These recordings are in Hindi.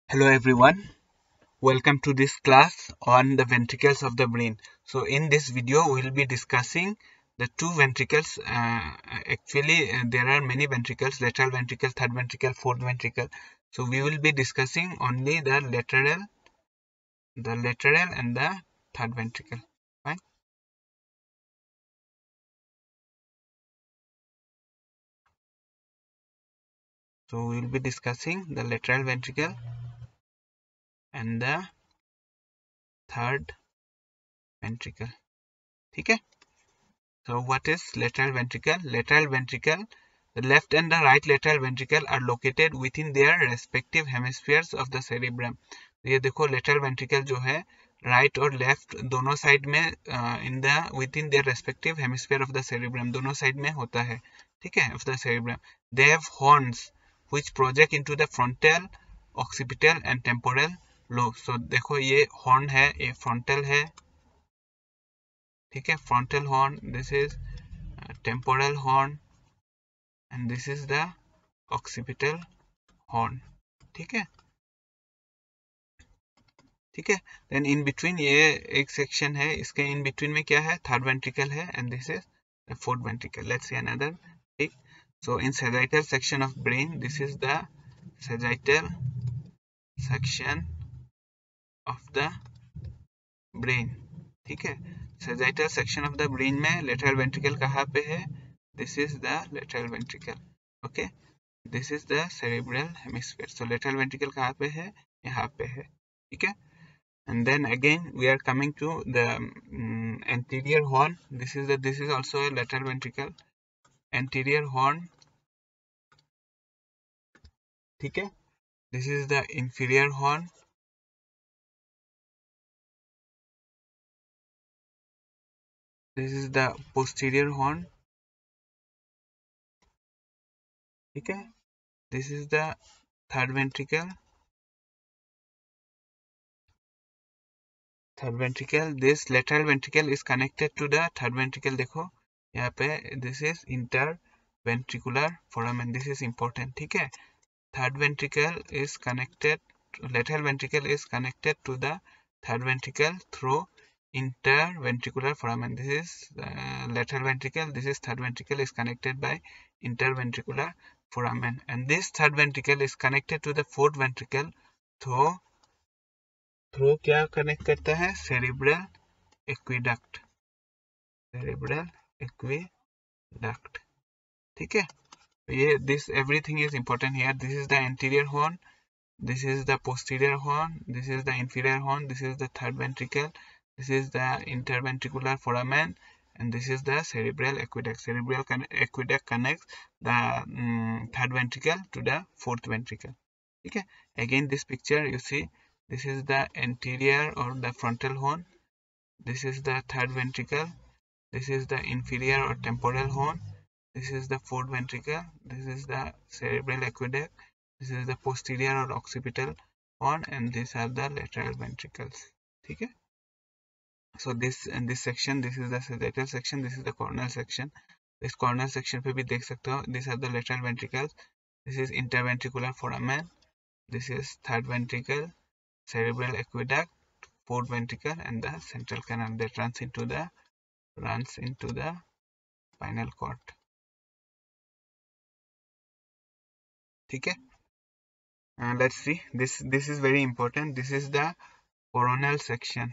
Hello everyone, welcome to this class on the ventricles of the brain. So in this video we will be discussing the two ventricles. There are many ventricles: lateral ventricle, third ventricle, fourth ventricle. So we will be discussing only the lateral and the third ventricle. Fine. So we will be discussing the lateral ventricle and the third ventricle. Okay. So what is lateral ventricle? Lateral ventricle, the left and the right lateral ventricle are located within their respective hemispheres of the cerebrum. ये देखो lateral ventricle जो है right और left दोनों side में within their respective hemisphere of the cerebrum दोनों side में होता है, ठीक है, of the cerebrum. They have horns which project into the frontal, occipital and temporal lobes. So देखो ये horn है, ये frontal है, ठीक है, frontal horn. This is temporal horn and this is the occipital horn. ठीक है, ठीक है. देन इन बिटवीन ये एक सेक्शन है, इसके इन बिटवीन में क्या है? थर्ड वेंट्रिकल है and this is the fourth ventricle. Let's see another. ठीक. So in sagittal section of brain, this is the sagittal section of the brain. ठीक है, sagittal section of the brain में lateral ventricle कहाँ पे है? This is the lateral ventricle. Okay, this is the cerebral hemisphere. So lateral ventricle कहाँ पे है? यहाँ पे है, ठीक है. And then again we are coming to the anterior horn. This is also a lateral ventricle. Anterior horn, ठीक है. This is the inferior horn. This is the posterior horn, ठीक है. This is the third ventricle. Third ventricle. This lateral ventricle is connected to the third ventricle. देखो यहाँ पे this is interventricular foramen. This is important, ठीक है. Third ventricle is connected, lateral ventricle is connected to the third ventricle through interventricular foramen. This is lateral ventricle, this is third ventricle is connected by interventricular foramen, and this third ventricle is connected to the fourth ventricle through क्या कनेक्ट करता है? Cerebral aqueduct. सेरिब्रल एक्विडक्ट, ठीक है. ये this everything is important here. This is the anterior horn, this is the posterior horn, this is the inferior horn, this is the third ventricle, this is the interventricular foramen, and this is the cerebral aqueduct. Cerebral aqueduct connects the third ventricle to the fourth ventricle. Okay, again this picture you see, this is the anterior or the frontal horn, this is the third ventricle, this is the inferior or temporal horn, this is the fourth ventricle, this is the cerebral aqueduct, this is the posterior or occipital horn, and these are the lateral ventricles. ठीक है. So this in this section, this is the sagittal section, this is the coronal section. इस coronal section पे भी देख सकते हो, these are the lateral ventricles, this is interventricular foramen, this is third ventricle, cerebral aqueduct, fourth ventricle, and the central canal that runs into the spinal cord. ठीक है. Let's see, this is very important. This is the coronal section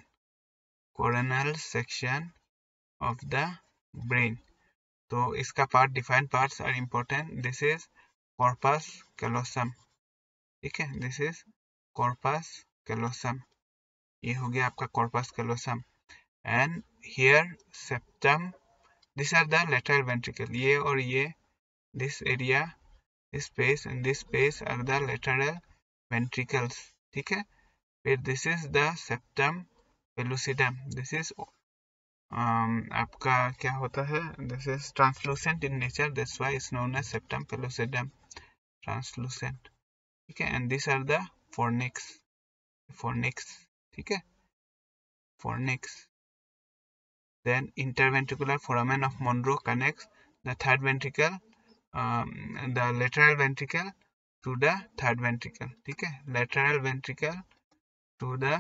of the brain. तो इसका part, defined parts are important. This is corpus callosum, ठीक है. दिस इज कॉर्पस कैलोसम, ये हो गया आपका corpus callosum. And here septum, this are the lateral ventricle. ये और ये, this area, this space and this space are the lateral ventricles, ठीक है. फिर this is the septum pellucidum. This is आपका क्या होता है? This is translucent in nature, that's why it's known as septum pellucidum, translucent, ठीक है. And this are the fornix, ठीक है, fornix. Then interventricular foramen of Monro connects the third ventricle, the lateral ventricle to the third ventricle, ठीक है, lateral ventricle to the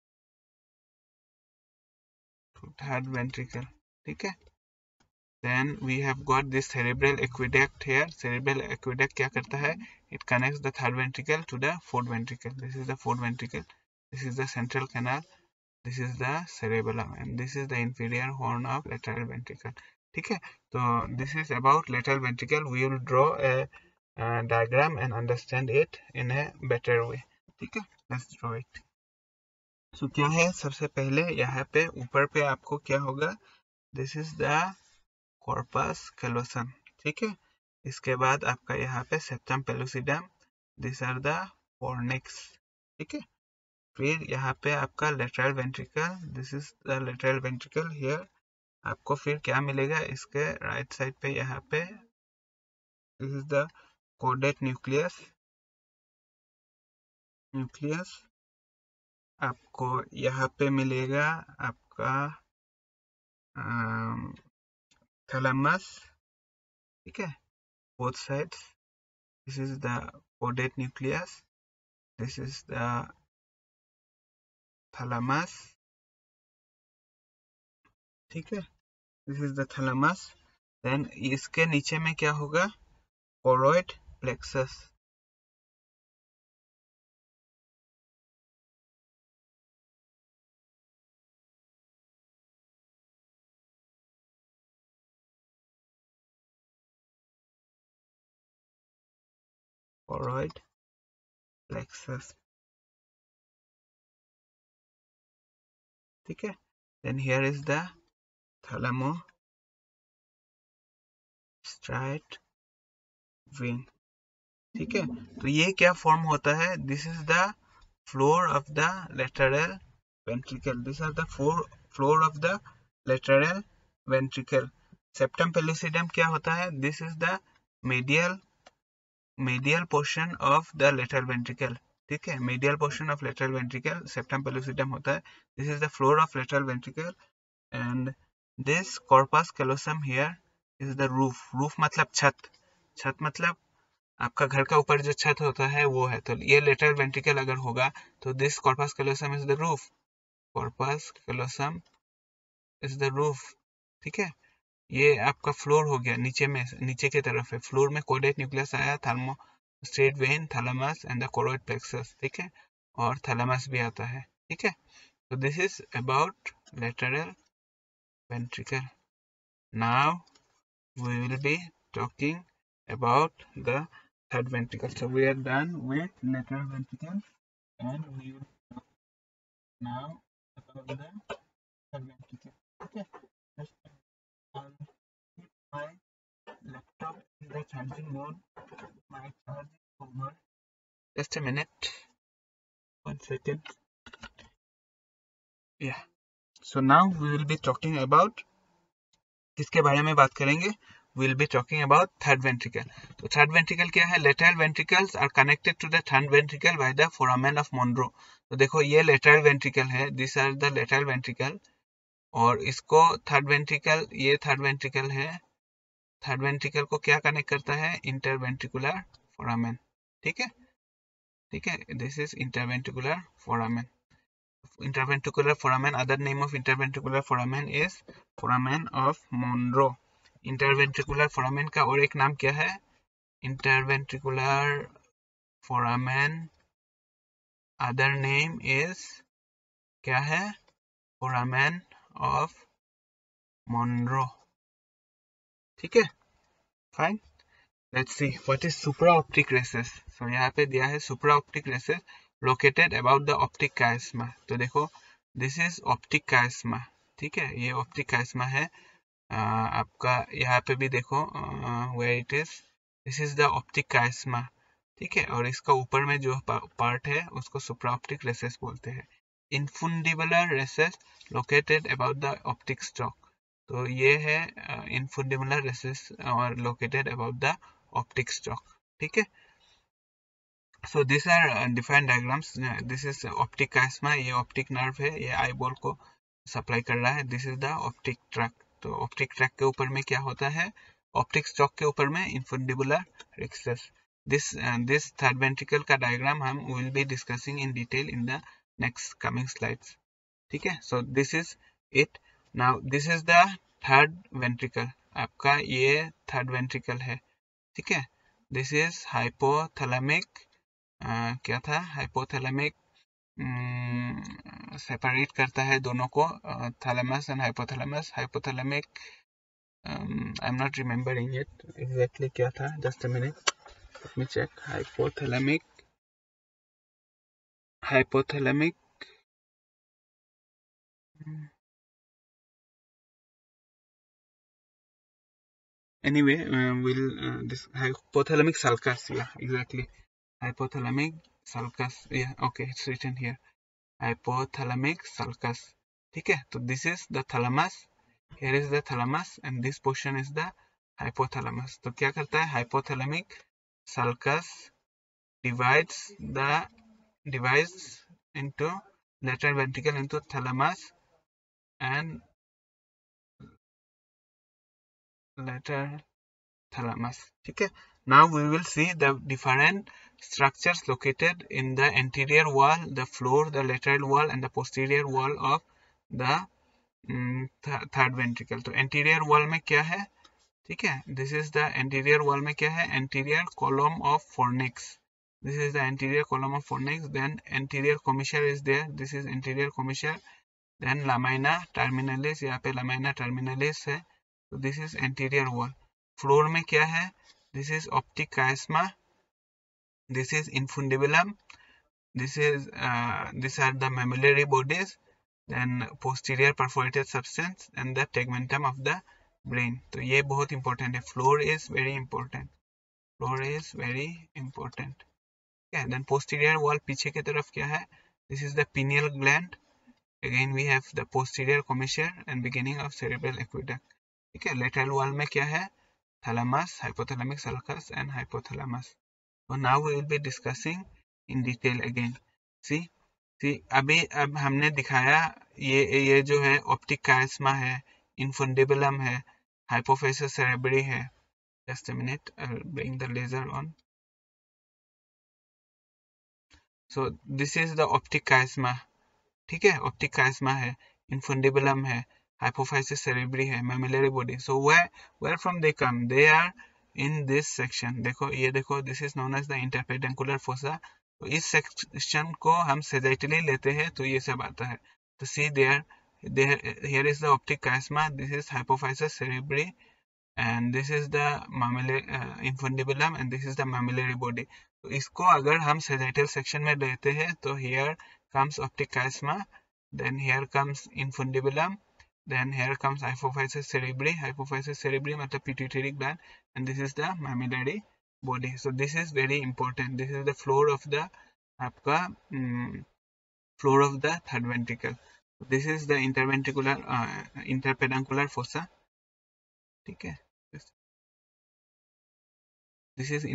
third ventricle, ठीक है। Then we have got this cerebral aqueduct here. Cerebral aqueduct क्या करता है? It connects the third ventricle to the fourth ventricle. This is the fourth ventricle. This is the central canal. This is the cerebellum, and this is the inferior horn of lateral ventricle. ठीक है, तो this is about lateral ventricle. We will draw a diagram and understand it in a better way. ठीक है, let's draw it. So क्या है, सबसे पहले यहाँ पे ऊपर पे आपको क्या होगा? This is the corpus callosum, ठीक है। इसके बाद आपका यहाँ पे septum pellucidum, this are the fornix, ठीक है। फिर यहाँ पे आपका lateral ventricle, this is the lateral ventricle here. आपको फिर क्या मिलेगा इसके राइट साइड पे, यहाँ पे this is the caudate nucleus. आपको यहाँ पे मिलेगा आपका थैलेमस, ठीक है, both sides. This is the caudate nucleus, this is the thalamus, ठीक है, this is the thalamus. Then इसके नीचे में क्या होगा? choroid plexus, choroid plexus, ठीक है। Then here is the thalamostriate vein, ठीक है। तो ये क्या फॉर्म होता है? This is the floor of the lateral ventricle, this are the floor of the lateral ventricle. Septum pellucidum क्या होता है? This is the medial portion of the lateral ventricle, ठीक है, medial portion of lateral ventricle septum pellucidum होता है। This is the floor of lateral ventricle and this corpus callosum here is the roof. roof मतलब छत, छत मतलब आपका घर का ऊपर जो छत होता है वो है। तो ये lateral ventricle अगर होगा तो this corpus callosum is the roof, corpus callosum is the roof, ठीक है। ये आपका फ्लोर हो गया, नीचे में, नीचे की तरफ है। फ्लोर में कोडेट न्यूक्लियस आया, thalamostriate vein, thalamus and the choroid plexus, ठीक है, और थैलेमस भी आता है, ठीक है। तो this is about lateral ventricle. Now we will be talking about the third ventricle. So we are done with lateral ventricle and we will talk now about the third ventricle, ठीक है। My laptop in the charging mode, my charge is over. Just a minute, 1 second. Yeah, so now we will be talking about, किसके बारे में बात करेंगे? We will be talking about third ventricle. तो third ventricle क्या है? Lateral ventricles are connected to the third ventricle by the foramen of Monro. तो देखो ये lateral ventricle है, these are the lateral ventricle, और इसको third ventricle, ये third ventricle है। थर्ड वेंट्रिकल को क्या कनेक्ट करता है? इंटरवेंट्रिकुलर फोरामेन, ठीक है, ठीक है। This is interventricular foramen. Interventricular foramen, other name of interventricular foramen is foramen of Monro. Interventricular foramen का और एक नाम क्या है? Interventricular foramen, other name is क्या है? फोरामेन ऑफ मोनरो, ठीक है, fine. Let's see what is supraoptic recess. So यहाँ पे दिया है supraoptic recess located about the optic chiasma. तो देखो this is optic chiasma, ठीक है, ये optic chiasma है। आपका यहाँ पे भी देखो where it is, this is the optic chiasma, ठीक है, और इसका ऊपर में जो पार्ट है उसको supraoptic recess बोलते हैं। Infundibular recess located about the optic stalk. तो ये है infundibular recess और located about the optic stalk, ठीक है। So these are defined diagrams. This is optic chiasma, ये optic nerve है, ये eyeball को सप्लाई कर रहा है। This is the optic tract. तो optic tract के ऊपर में क्या होता है? optic stalk के ऊपर में infundibular recess. this third ventricle का diagram हम will be discussing in detail in the next coming slides. ठीक है, so this is it. Now this is the third ventricle. आपका ये third ventricle है. ठीक है, this is hypothalamic. क्या था hypothalamic? सेपरेट करता है दोनों को, thalamus and hypothalamus. Hypothalamic, I am not remembering it exactly क्या था. Just a minute, let me check. Hypothalamic anyway, this hypothalamic sulcus, yeah, exactly, hypothalamic sulcus, yeah, okay, it's written here, hypothalamic sulcus. ठीक है, तो this is the thalamus, here is the thalamus and this portion is the hypothalamus. तो क्या करता है, hypothalamic sulcus divides into lateral ventricle into thalamus and lateral thalamus. ठीक है, now we will see the different structures located in the anterior wall, the floor, the lateral wall and the posterior wall of the third ventricle. तो anterior wall में क्या है, ठीक है, this is the anterior wall में क्या है, anterior column of fornix. This is the anterior column of fornix. Then anterior commissure is there. This is anterior commissure. Then lamina terminalis, यहाँ पे lamina terminalis है. So this is anterior wall. Floor में क्या है, this is optic chiasma. This is infundibulum. This is these are the mammillary bodies. Then posterior perforated substance and the tegmentum of the brain. तो ये बहुत important है. Floor is very important. Floor is very important. Okay, then posterior wall पीछे की तरफ क्या है, this is the pineal gland. Again we have the posterior commissure and beginning of cerebral aqueduct. ठीक है, lateral wall में क्या है, thalamus, hypothalamic sulcus and hypothalamus. So now we will be discussing in detail again. See अब हमने दिखाया ये जो है optic chiasma है, infundibulum है, hypophysis cerebri है. Just a minute, I'll bring the laser on. So this is the optic chiasma. ठीक है, optic chiasma है, infundibulum है, hypophysis cerebri है, mammillary body. So where from they come? They are in this section. देखो ये देखो, this is known as the interpeduncular fossa. तो इस सेक्शन को हम sagittally लेते हैं तो ये सब आता है. तो see there here is the optic chiasma, this is hypophysis cerebri and this is the infundibulum and this is the mammillary body. तो इसको अगर हम sagittal section में लेते हैं तो here comes optic chiasma, then here comes infundibulum, then here comes hypophysis cerebri. Hypophysis cerebri मतलब pituitary gland, and this is the mammillary body. So this is very important. This is the floor of the आपका floor of the third ventricle. This is the interpeduncular fossa. ठीक है, this is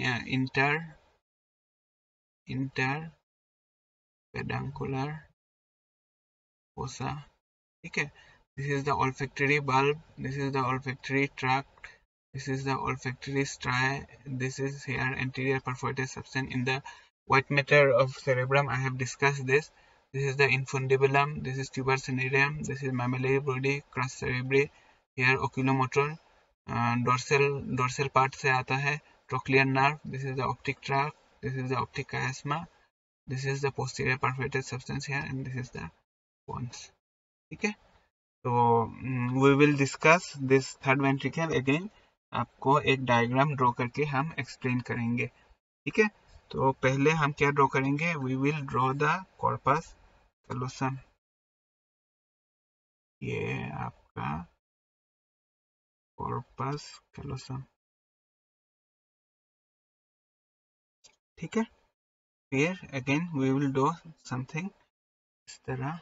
interpeduncular fossa. ठीक है, this is the olfactory bulb, this is the olfactory tract, this is the olfactory striae, this is here anterior perforated substance. In the white matter of cerebrum I have discussed this. This is the infundibulum, this is tuber cinereum, this is mammillary body, crus cerebri, here oculomotor, dorsal part से आता है, trochlear nerve, this is the optic tract, this is the optic chiasma, this is the posterior perforated substance here and this is the pons. ठीक है, तो we will discuss this third ventricle again. आपको एक डायग्राम ड्रॉ करके हम एक्सप्लेन करेंगे. ठीक है, तो पहले हम क्या ड्रॉ करेंगे, we will draw the corpus callosum. ये आपका corpus callosum. ठीक है, here again we will do something इस तरह.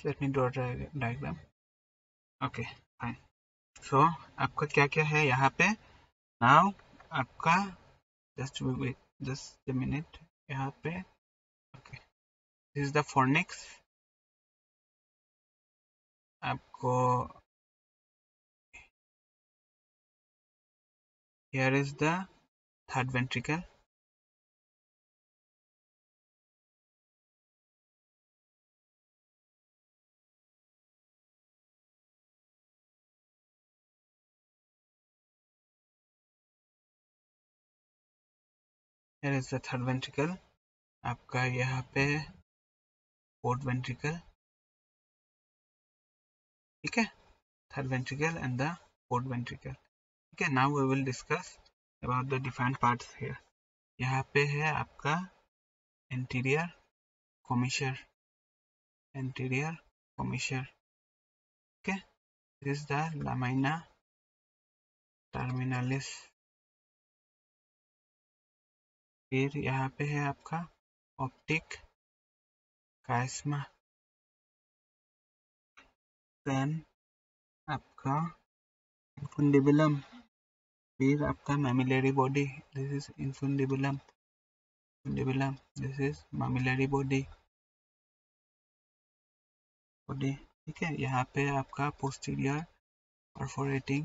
Let me draw diagram. Okay fine. So आपका क्या क्या है यहाँ पे. नाउ आपका just wait, just a minute. यहाँ पे okay, this is the fornix. आपको here is the third ventricle. Here is the third ventricle. आपका यहाँ पे fourth ventricle. ठीक है, third ventricle and the fourth ventricle. ठीक है, now we will discuss about the different parts here. यहाँ पे है आपका anterior commissure. Anterior commissure. Okay, this is the lamina terminalis. फिर यहाँ पे है आपका optic chiasma. Then आपका infundibulum. फिर आपका mammillary body. This is infundibulum. Infundibulum. This is mammillary body. Body. ठीक है, यहाँ पे आपका posterior perforating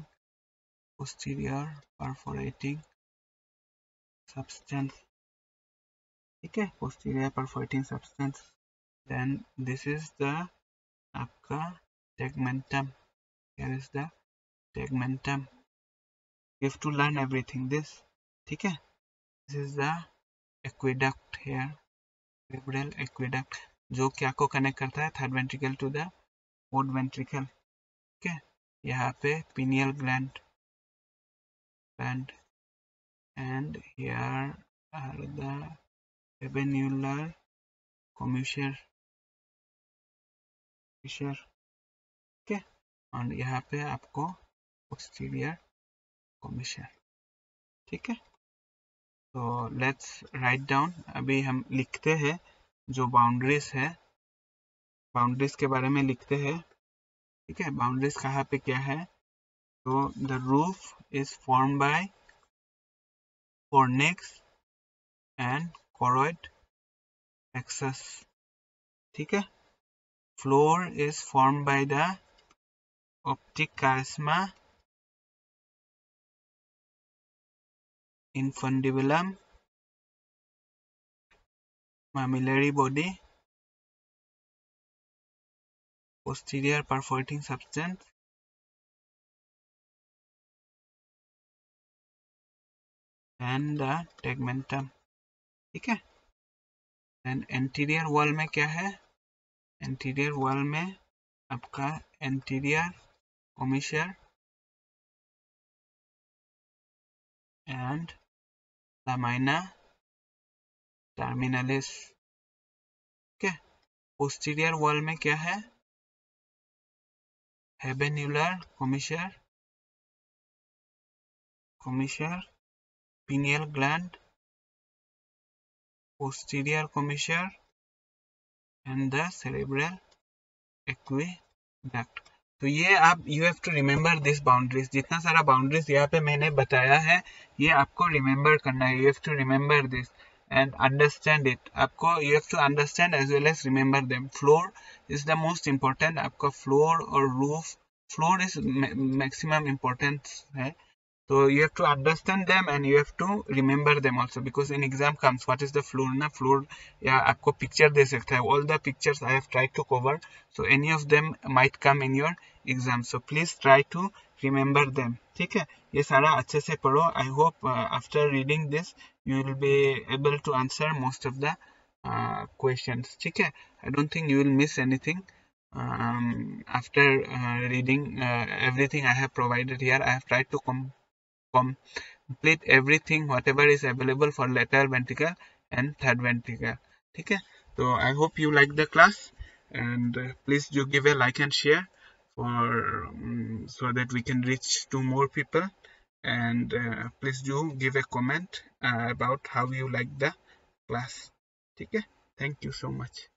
substance. ठीक है, posterior perforating substance. Then this is the आपका tegmentum. Here is the tegmentum. You have to learn everything this. ठीक है, this is the aqueduct here. Cerebral aqueduct, जो क्या को कनेक्ट करता है third ventricle to the fourth ventricle. ठीक है, यहाँ पे pineal gland and here are the habenular commissure. ठीक है, और यहाँ पे आपको posterior commissure. ठीक है, तो लेट्स राइट डाउन. अभी हम लिखते हैं जो बाउंड्रीज है, बाउंड्रीज के बारे में लिखते हैं. ठीक है, बाउंड्रीज कहाँ पे क्या है. तो the roof is form by fornix and choroid plexus. ठीक है, floor is formed by the optic chiasma, infundibulum, mammillary body, posterior perforating substance, and the tegmentum. ठीक है, एंड एंटीरियर वॉल में क्या है. एंटीरियर वॉल में आपका anterior commissure and lamina terminalis. ठीक है, पोस्टीरियर वॉल में क्या है. habenular commissure, pineal gland, posterior commissure and the cerebral aqueduct. तो ये आप you have to remember this boundaries. जितना सारा बाउंड्रीज यहाँ पे मैंने बताया है ये आपको रिमेम्बर करना है. You have to remember this and understand it. आपको you have to understand as well as remember them. Floor is the most important. आपका floor और roof, floor is maximum importance है. So you have to understand them and you have to remember them also, because in exam comes what is the floor ना. floor या आपको picture दे सकता है. all the pictures I have tried to cover, so any of them might come in your exam, so please try to remember them. ठीक है, ये सारा अच्छे से पढ़ो. I hope after reading this you will be able to answer most of the questions. ठीक है, I don't think you will miss anything. After reading everything I have provided here, I have tried to complete everything whatever is available for lateral ventricle and third ventricle. ठीक है, so I hope you like the class and please do give a like and share for so that we can reach to more people, and please do give a comment about how you like the class. ठीक है, thank you so much.